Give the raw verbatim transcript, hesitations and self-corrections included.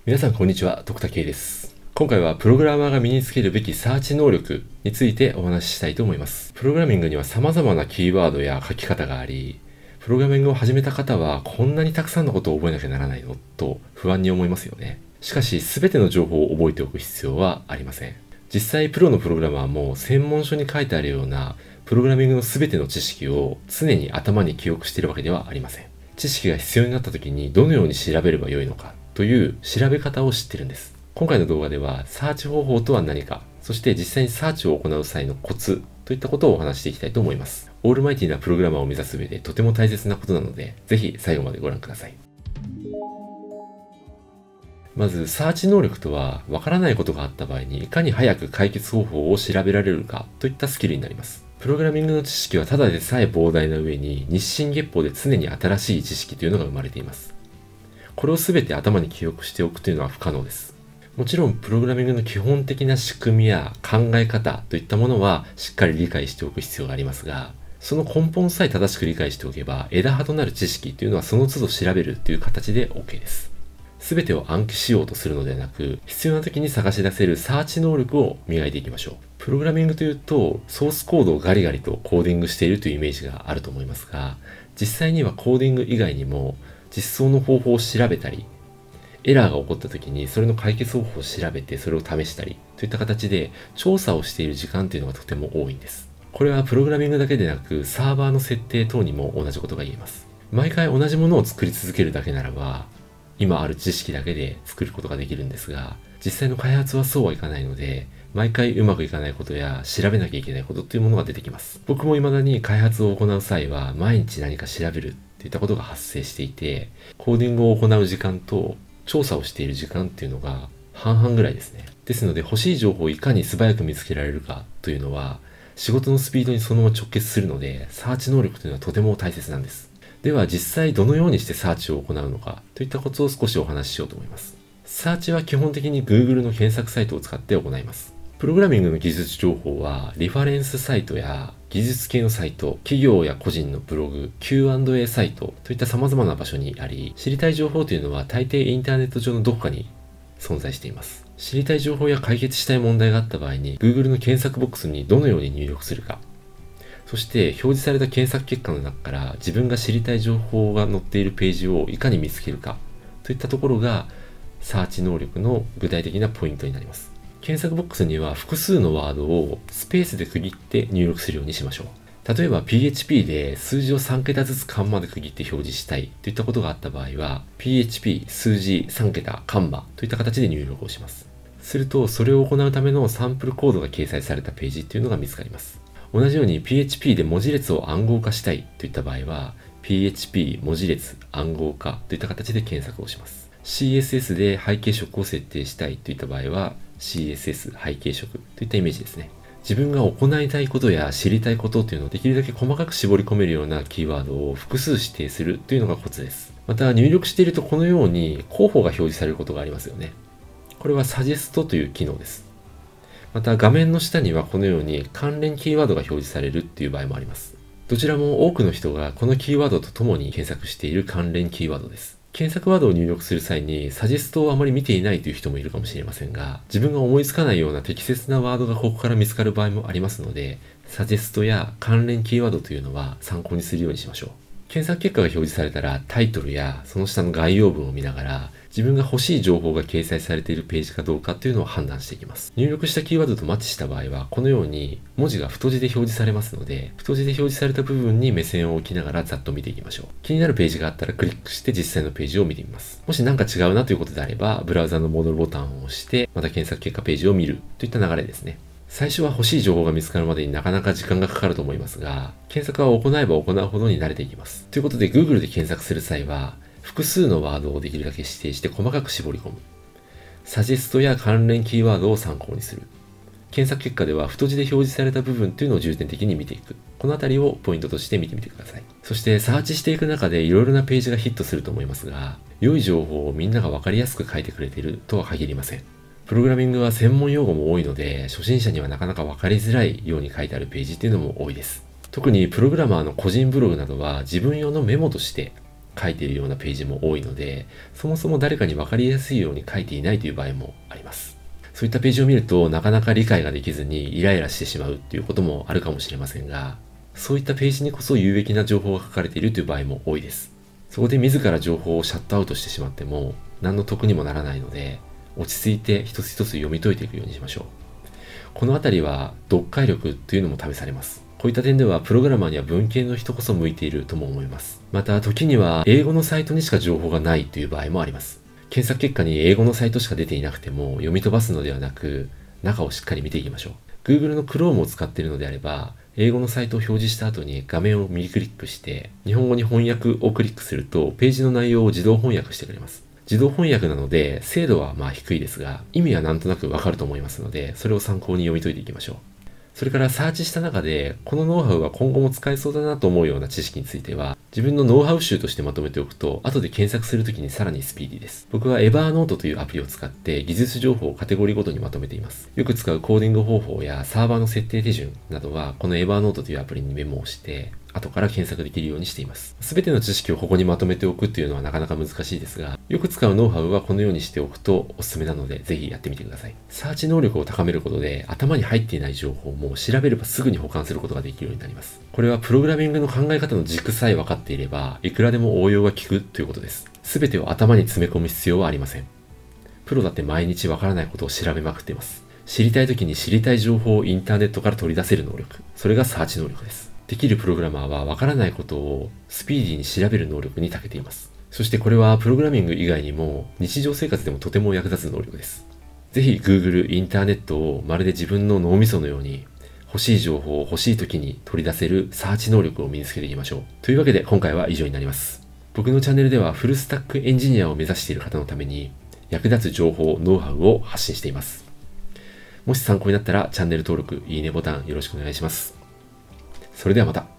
皆さんこんにちは、徳田圭です。今回はプログラマーが身につけるべきサーチ能力についてお話ししたいと思います。プログラミングには様々なキーワードや書き方があり、プログラミングを始めた方はこんなにたくさんのことを覚えなきゃならないのと不安に思いますよね。しかし全ての情報を覚えておく必要はありません。実際プロのプログラマーも専門書に書いてあるようなプログラミングの全ての知識を常に頭に記憶しているわけではありません。知識が必要になった時にどのように調べればよいのかという調べ方を知ってるんです。今回の動画ではサーチ方法とは何か、そして実際にサーチを行う際のコツといったことをお話していきたいと思います。オールマイティなプログラマーを目指す上でとても大切なことなので、ぜひ最後までご覧ください。まず、サーチ能力とは、わからないことがあった場合にいかに早く解決方法を調べられるかといったスキルになります。プログラミングの知識はただでさえ膨大な上に、日進月歩で常に新しい知識というのが生まれています。これを全て頭に記憶しておくというのは不可能です。もちろん、プログラミングの基本的な仕組みや考え方といったものはしっかり理解しておく必要がありますが、その根本さえ正しく理解しておけば、枝葉となる知識というのはその都度調べるという形で OK です。全てを暗記しようとするのではなく、必要な時に探し出せるサーチ能力を磨いていきましょう。プログラミングというと、ソースコードをガリガリとコーディングしているというイメージがあると思いますが、実際にはコーディング以外にも、実装の方法を調べたり、エラーが起こった時にそれの解決方法を調べてそれを試したりといった形で調査をしている時間というのがとても多いんです。これはプログラミングだけでなくサーバーの設定等にも同じことが言えます。毎回同じものを作り続けるだけならば今ある知識だけで作ることができるんですが、実際の開発はそうはいかないので、毎回うまくいかないことや調べなきゃいけないことというものが出てきます。僕も未だに開発を行う際は毎日何か調べるといったことが発生していて、コーディングを行う時間と調査をしている時間っていうのが半々ぐらいですね。ですので欲しい情報をいかに素早く見つけられるかというのは仕事のスピードにそのまま直結するので、サーチ能力というのはとても大切なんです。では実際どのようにしてサーチを行うのかといったコツを少しお話ししようと思います。サーチは基本的に Google の検索サイトを使って行います。プログラミングの技術情報はリファレンスサイトや技術系のサイト、企業や個人のブログ、キューアンドエー サイトといった様々な場所にあり、知りたい情報というのは大抵インターネット上のどこかに存在しています。知りたい情報や解決したい問題があった場合に Google の検索ボックスにどのように入力するか、そして表示された検索結果の中から自分が知りたい情報が載っているページをいかに見つけるかといったところがサーチ能力の具体的なポイントになります。検索ボックスには複数のワードをスペースで区切って入力するようにしましょう。例えば ピーエイチピー で数字をさん桁ずつカンマで区切って表示したいといったことがあった場合は ピーエイチピー 数字さん桁カンマといった形で入力をします。するとそれを行うためのサンプルコードが掲載されたページというのが見つかります。同じように ピーエイチピー で文字列を暗号化したいといった場合は ピーエイチピー 文字列暗号化といった形で検索をします。シーエスエス で背景色を設定したいといった場合は シーエスエス 背景色といったイメージですね。自分が行いたいことや知りたいことというのをできるだけ細かく絞り込めるようなキーワードを複数指定するというのがコツです。また入力しているとこのように候補が表示されることがありますよね。これはサジェストという機能です。また画面の下にはこのように関連キーワードが表示されるっていう場合もあります。どちらも多くの人がこのキーワードとともに検索している関連キーワードです。検索ワードを入力する際にサジェストをあまり見ていないという人もいるかもしれませんが、自分が思いつかないような適切なワードがここから見つかる場合もありますので、サジェストや関連キーワードというのは参考にするようにしましょう。検索結果が表示されたらタイトルやその下の概要文を見ながら自分が欲しい情報が掲載されているページかどうかというのを判断していきます。入力したキーワードとマッチした場合はこのように文字が太字で表示されますので、太字で表示された部分に目線を置きながらざっと見ていきましょう。気になるページがあったらクリックして実際のページを見てみます。もし何か違うなということであればブラウザの戻るボタンを押してまた検索結果ページを見るといった流れですね。最初は欲しい情報が見つかるまでになかなか時間がかかると思いますが、検索は行えば行うほどに慣れていきます。ということで Google で検索する際は複数のワードをできるだけ指定して細かく絞り込む。サジェストや関連キーワードを参考にする。検索結果では太字で表示された部分というのを重点的に見ていく。このあたりをポイントとして見てみてください。そしてサーチしていく中でいろいろなページがヒットすると思いますが、良い情報をみんながわかりやすく書いてくれているとは限りません。プログラミングは専門用語も多いので、初心者にはなかなか分かりづらいように書いてあるページっていうのも多いです。特にプログラマーの個人ブログなどは自分用のメモとして書いているようなページも多いので、そもそも誰かに分かりやすいように書いていないという場合もあります。そういったページを見るとなかなか理解ができずにイライラしてしまうっていうこともあるかもしれませんが、そういったページにこそ有益な情報が書かれているという場合も多いです。そこで自ら情報をシャットアウトしてしまっても何の得にもならないので、落ち着いて一つ一つ読み解いていくようにしましょう。このあたりは読解力というのも試されます。こういった点ではプログラマーには文系の人こそ向いているとも思います。また時には英語のサイトにしか情報がないという場合もあります。検索結果に英語のサイトしか出ていなくても読み飛ばすのではなく、中をしっかり見ていきましょう。Google の Chrome を使っているのであれば、英語のサイトを表示した後に画面を右クリックして日本語に翻訳をクリックするとページの内容を自動翻訳してくれます。自動翻訳なので精度はまあ低いですが、意味はなんとなくわかると思いますので、それを参考に読み解いていきましょう。それからサーチした中でこのノウハウは今後も使えそうだなと思うような知識については自分のノウハウ集としてまとめておくと後で検索するときにさらにスピーディーです。僕は Evernote というアプリを使って技術情報をカテゴリーごとにまとめています。よく使うコーディング方法やサーバーの設定手順などはこの Evernote というアプリにメモをして後から検索できるようにしています。すべての知識をここにまとめておくっていうのはなかなか難しいですが、よく使うノウハウはこのようにしておくとおすすめなので、ぜひやってみてください。サーチ能力を高めることで頭に入っていない情報も調べればすぐに保管することができるようになります。これはプログラミングの考え方の軸さえ分かっていれば、いくらでも応用が効くということです。すべてを頭に詰め込む必要はありません。プロだって毎日分からないことを調べまくっています。知りたい時に知りたい情報をインターネットから取り出せる能力。それがサーチ能力です。できるプログラマーはわからないことをスピーディーに調べる能力に長けています。そしてこれはプログラミング以外にも日常生活でもとても役立つ能力です。ぜひ Google、インターネットをまるで自分の脳みそのように欲しい情報を欲しい時に取り出せるサーチ能力を身につけていきましょう。というわけで今回は以上になります。僕のチャンネルではフルスタックエンジニアを目指している方のために役立つ情報、ノウハウを発信しています。もし参考になったらチャンネル登録、いいねボタンよろしくお願いします。それではまた。